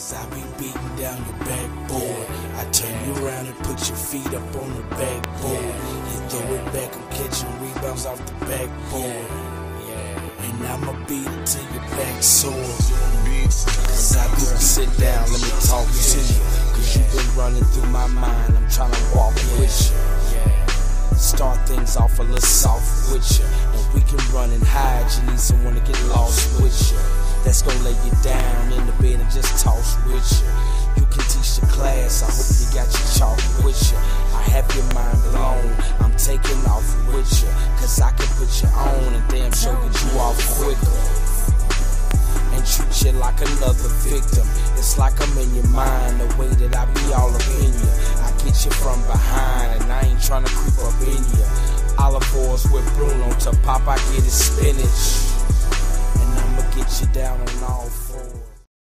Cause I be beating down your backboard. I turn you around and put your feet up on the backboard. You throw it back, I'm catching rebounds off the backboard. And I'ma beat it till your back sore. Cause I do sit down, let me talk to you. Cause you been running through my mind, I'm tryna walk with you. Start things off a little soft with you. And we can run and hide, you need someone to get lost with you. That's gonna lay you down in the bed and just toss with you. You can teach the class, I hope you got your chalk with you. I have your mind blown, I'm taking off with you. Cause I can put you on and damn sure get you off quicker. And treat you like another victim. It's like I'm in your mind, the way that I be all up in you. I get you from behind and I ain't tryna creep up in you. Olive oils with Bruno to pop, I get it spinach. And I'ma get you down on all